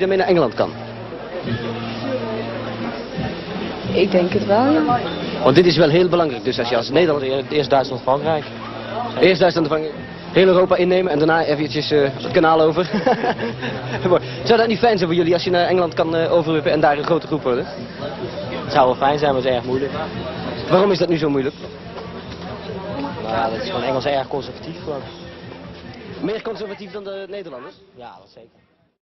je daarmee naar Engeland kan? Ik denk het wel, ja. Want dit is wel heel belangrijk, dus als je als Nederlander... Eerst Duitsland-Frankrijk. Eerst Duitsland vangen, heel Europa innemen en daarna eventjes het kanaal over. Mooi. Zou dat niet fijn zijn voor jullie als je naar Engeland kan overwippen en daar een grote groep worden? Het zou wel fijn zijn, maar het is erg moeilijk. Waarom is dat nu zo moeilijk? Nou ja, dat is gewoon Engels erg conservatief gewoon. Meer conservatief dan de Nederlanders? Ja, dat zeker.